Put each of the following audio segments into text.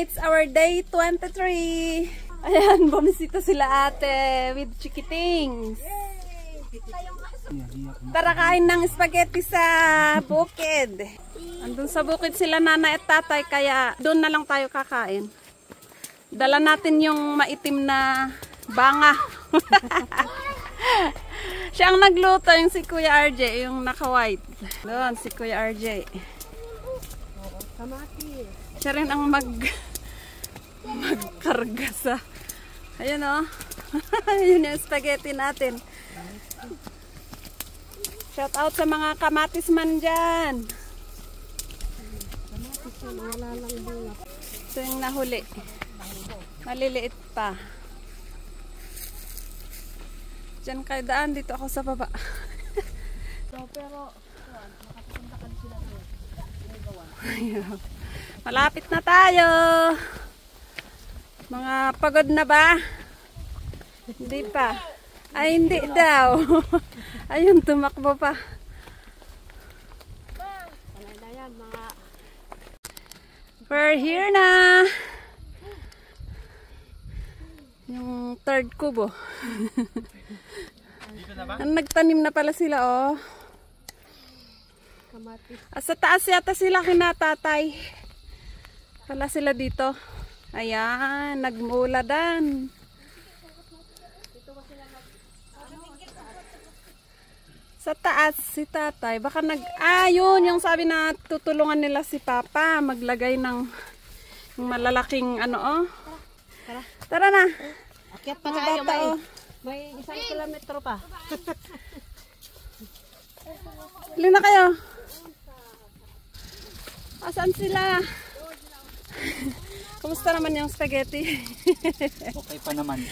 it's our day 23. Ayan, bumisita sila ate with chikitings. Tara kain ng spaghetti sa bukid. Andun sa bukid sila nanay at tatay, kaya doon na lang tayo kakain. Dala natin yung maitim na banga. Siya ang nagluto, yung si Kuya RJ, yung naka-white. Doon, si Kuya RJ. Siya rin ang magkarga sa... Ayun o. Yun yung spaghetti natin. Shout out sa mga kamatis man dyan. Ito yung nahuli. Maliliit pa. Diyan kayo daan, dito ako sa baba. Pero, makapunta ka sila doon. Malapit na tayo. Mga pagod na ba? Hindi pa. Ay, hindi daw. Ayun, tumakbo pa. We're here na. Yung third kubo. Nagtanim na pala sila, oh. Sa taas yata sila kinatatay. Wala sila dito. Ayan, nagmuladan. Sa taas si tatay. Baka yun yung sabi na tutulungan nila si papa. Maglagay ng malalaking ano, oh. Tara na. Akyat pa tayo, may 1 kilometro pa. Huli na kayo. Asan sila? Kumusta naman yung spaghetti? Okay pa naman.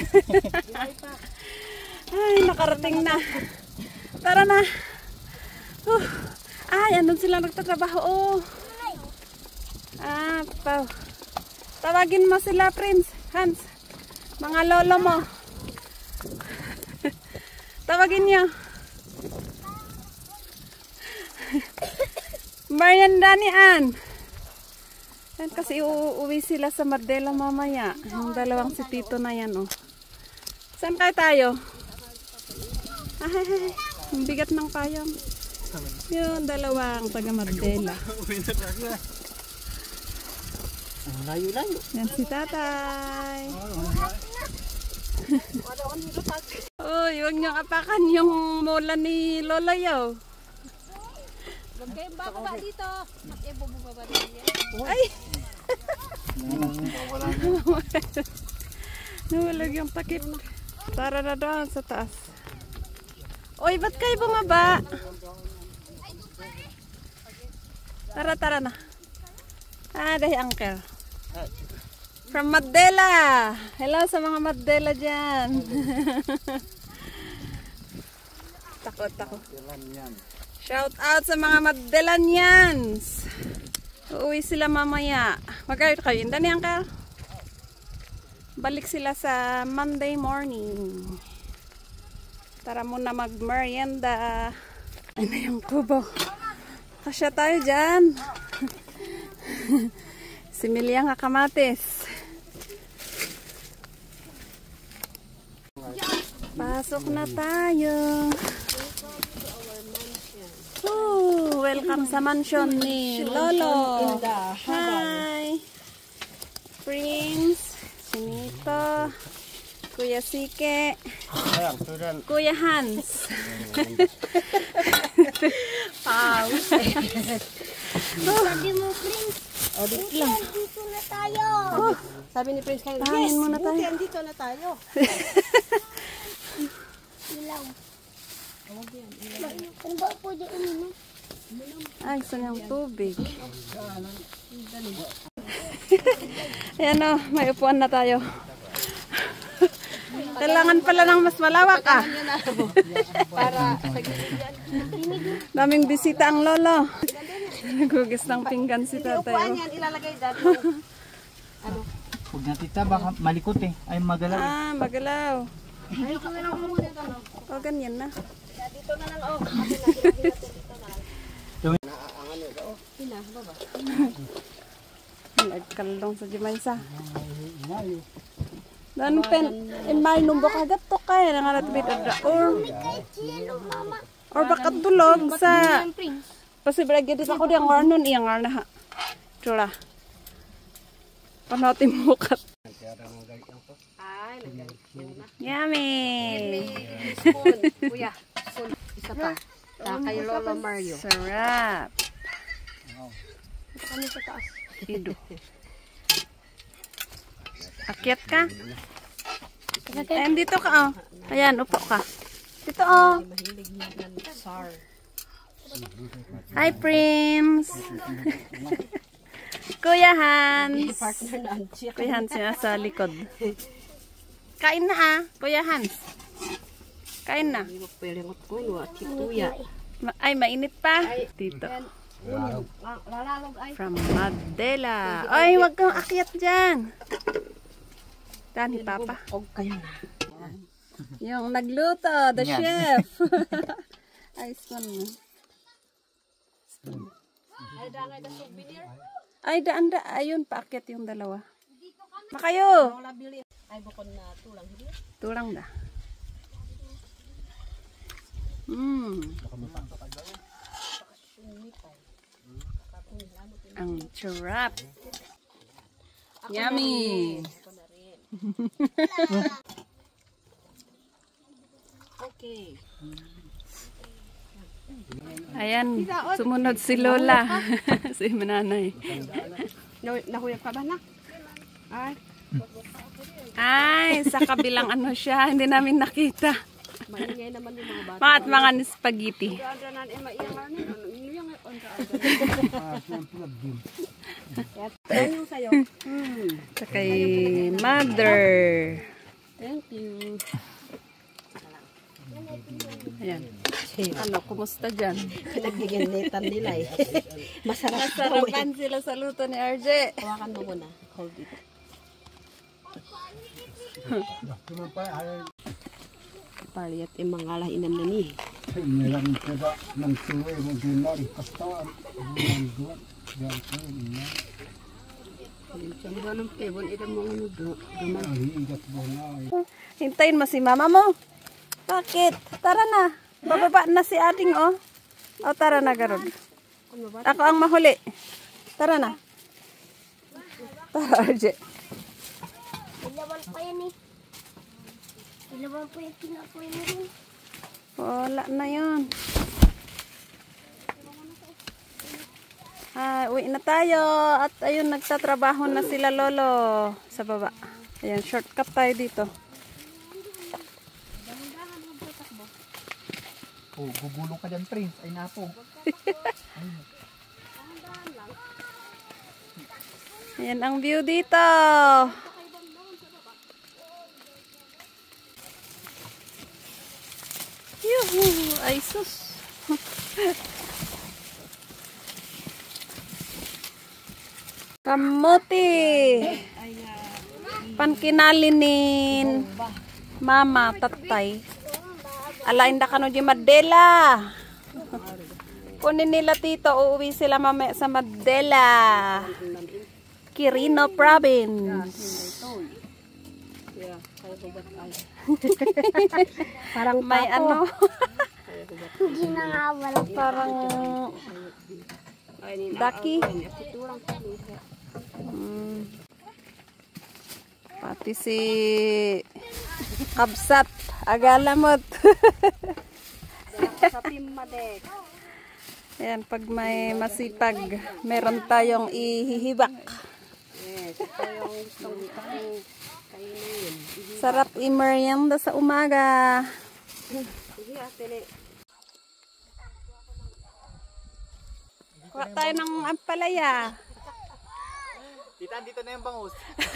Ay, nakarating na. Tara na. Ay, andun sila nagtatrabaho. Oh. Tawagin mo sila, Prince. Hans. Mga lolo mo. Tawagin niyo. Marianda ni Ann. Yan kasi uuwi sila sa Mardela mamaya. Yung dalawang si Tito na yan, oh. Saan kayo tayo? Ay, ang bigat ng payong. Yung dalawang taga Mardela. Layo-layo. Yan si tatay. Uy, huwag niyong apakan yung mula ni Lola Yaw. Huwag kayong bababa dito. Bubaba dito. Ay! Nahulog yung takip. Tara na doon sa taas. Uy, ba't kayo bumaba? Tara na. Dahil uncle. From Mardela. Hello sa mga Mardela dyan. Takot. Shout out sa mga Mardelanians. Uuwi sila mamaya. Mag-out kayo. Hindi niyan ka. Balik sila sa Monday morning. Tara muna mag-merienda. Ano yung kubo? Kasya tayo dyan. Similyang kamatis. Pasok na tayo. Welcome sa mansion ni Lolo. Hi. Prince, Sinito, Kuya Sike, Kuya Hans. Sabi mo, Prince. Dito na tayo. Sabi ni Prince kayo, yes, buti andito na tayo. Ilaw. Ano ba po dyan uminom? Ay, gusto niyang tubig. Ayan o, may upuan na tayo. Kailangan pala ng mas malawak ah. Para sa gilid yan. Daming bisita ang lolo. Nagugis ng pinggan si tatay. Upuan yan, ilalagay dyan. Ano? Huwag na tita, baka malikot eh. Ay magalaw. Magalaw. Ayoko na lang muna ito. O, ganyan na. Dito na lang, oh. Nagkalong sa Jimaysa. Dan pen in may numbok agad to kay nangalat bit or baka tulog sa posible gid ako di ang arnon iyang arna ha. Tula. Panotin mo kat. Yummy. Kuya, isa pa. Kay Lola Mario. Sarap. Ano sa taas? Ido. Akyat ka? Ayan, dito ka, oh. Ayan, upo ka. Dito, oh. Hi, Prince. Kuya Hans. Kuya Hans yung sa likod. Kain na, ah. Kuya Hans. Kain na. Ay, mainit pa. Dito. From Mandela. Ay, wag kang akyat dyan. Ni Papa. Yung nagluto, the chef. Ay, spoon. Ay, daanda. Ayun, paakyat yung dalawa. Makayo. Ay, bukod na tulang. Tulang da. Ang sarap. Yummy. Okay. Ayan, sumunod si Lola. Si Mananay. Nahuyap ka ba na? Ay, sa kabilang ano siya, hindi namin nakita. Maingay naman yung mga bata. At mga spaghetti. Ano sa'yo? Sa kay mother. Thank you. Ayan. Ano, kumusta dyan? Pinagiginitan nila eh. Masarap. Masarapan sila sa luto ni RJ. Hawakan mo muna. Hold it. Paliat yung mga lahinan na ni. Meron kita ng suwe mo dinar kastaan ng duwan yan ko niya Samba ng pebon ito mo ano duman. igat bona Hintayin mo si mama mo. Bakit? Tara na. Bababa na si ating oh. O tara na garod. Ako ang mahuli. Tara na. Tara RJ. Ilawan pa yan eh. Ilawan pa yan pinakuin mo rin. Wala na yun. Uwi na tayo. At ayun, nagtatrabaho na sila lolo sa baba. Ayan, shortcut tayo dito. Oh, gugulong ka dyan, Prince. Ay, napo. Ayan ang view dito. Yuhu! Ay sus! Kamote! Pankinalinin mama, tatay. Alain da kano di Mandela. Kunin nila tito, uuwi sila mamaya sa Mandela. Quirino Province. Parang may ano. parang daki. Pati si Kabsat Agalamot. sa Pimadek. Ayan, pag may masipag, meron tayong ihihibak. Yes, ito yung gustong kainin. Sarap i-merienda sa umaga. Sige, atene. Kuha tayo ng ampalaya. Tita, dito na yung bangus.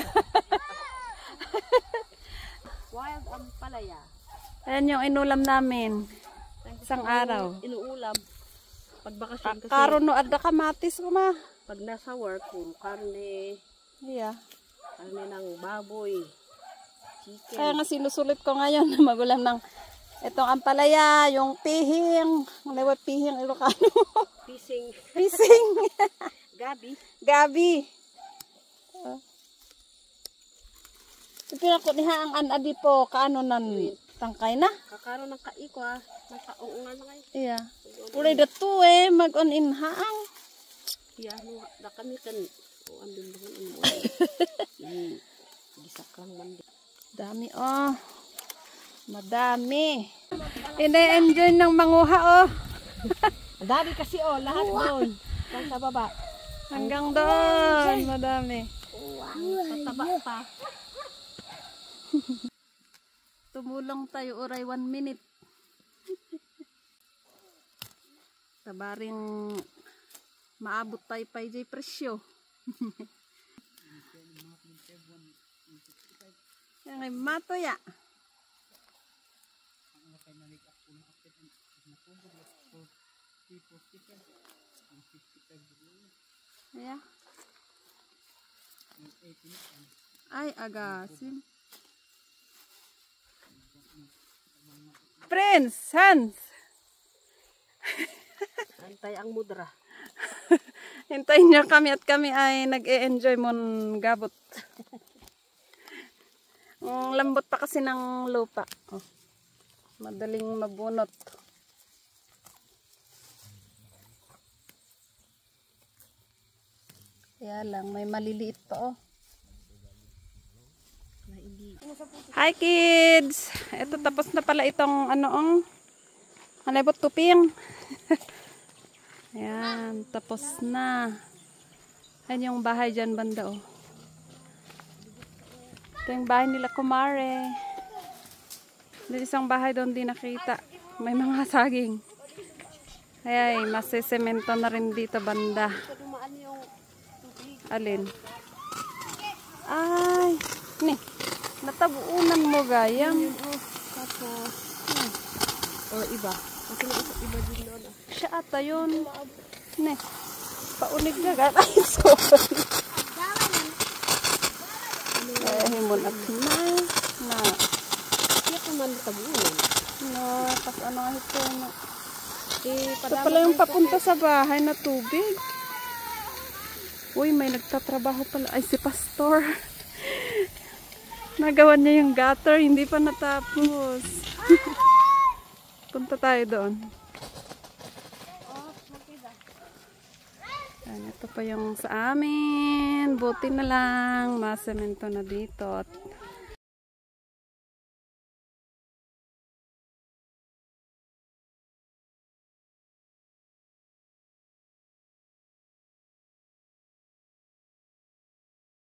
Wild ampalaya. Ayan yung inulam namin. Isang araw. Inuulam. Pag bakasyon kasi, Karon no adda kamatis ko ma. pag nasa work, puro karne, Yeah. karne ng baboy, chicken. Kaya nga sinusulit ko ngayon na magulam ng itong ampalaya, yung pihing, lewat pihing Ilocano. Pising, Pising. gabi. Gabi. Pinako niha ang anadi po, kaano nan tangkay na? Kakaro ng kaiko ah. Nakaungan na kayo. Iya. Ulay dato eh, mag-on in haang. Iya, na kami kan. O, andun doon. Gisak lang man. Dami oh. Madami. Ina-enjoy ng manguha oh. Dami kasi oh, lahat doon. Lang sa baba. Hanggang doon, madami. Pataba pa. Tumulong tayo oray 1 minute. Tabaring maabot tayo pa jay presyo. Yan ay mato ya. Yeah. Ay, agasin. Prince, Hans. Antay ang mudra. Hintayin niyo kami at kami ay nag-e-enjoy mon gabot. Ang lambot pa kasi ng lupa. Oh. Madaling mabunot. Kaya lang, may maliliit pa oh. Hi kids! Ito tapos na pala itong anoong halibot tuping. Ayan, tapos na. Ayan yung bahay dyan banda oh. Ito yung bahay nila kumare. Doon isang bahay doon di nakita. May mga saging. Ay, masisemento na rin dito banda. Alin? Ay, ni. Natabuunan mo gayam. Tapos, or iba. Kasi iba din doon ah. Siya ata yun. Ne. Paunig na gan. Ay, sorry. Himon at na. Kaya naman tabunan. No, pas ano nga ito na. Ito pala yung papunta sa bahay na tubig. Uy, may nagtatrabaho pala. Ay, si Pastor. Nagawa niya yung gutter. Hindi pa natapos. Punta tayo doon. Ayan, ito pa yung sa amin. Buti na lang. Masemento na dito. At